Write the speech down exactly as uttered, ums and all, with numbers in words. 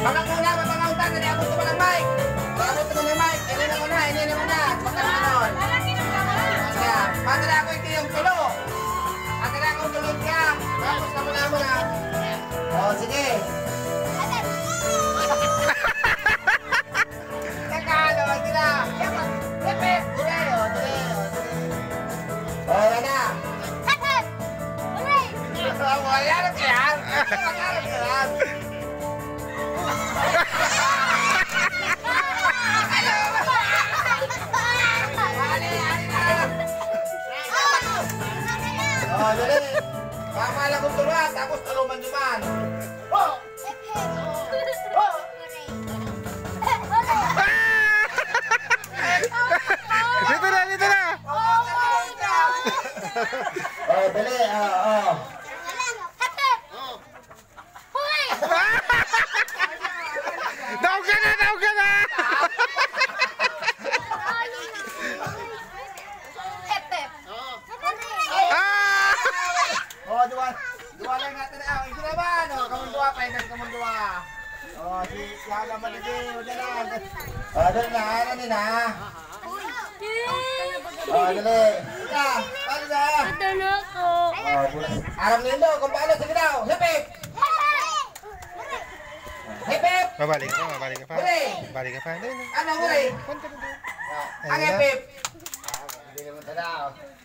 Panak muna, mapangauntan. Dali ako ito ng mic. Ako ito ng mic. Ini na muna, ini na muna. Baka na nun. Kaya, padala ako ito yung tulo. Padala ako tulo ka. Tapos na muna muna. O, sige. Teka, naman sila. Pepe, ure, o, ture, o, ture. O, yan na. Wala ka yan. Wala ka yan. Oh, dali. Pamala kong turuan, tapos tuluman-duman. Oh! Oh! Dito na, dito na! Oh, dali. Oh, oh. Daog ka na, daog ka na! Oh, dua. Dua lang natin. Ah, ito naman. Oh, kamong dua pa, hindi kamong dua. Oh, si si Haga man din, udah lang. Oh, dali na, ano ni na. Oh, dali. Ika, paano na? Padala ko. Oh, bulas. Aram nindo kung paano sige daw. Hip hip. Hip hip. Babalik ka pa, babalik ka pa. Huli. Babalik ka pa. Dali na. Ano huli? Punta na doon. Ang hip hip. Ah, hindi naman tadaw.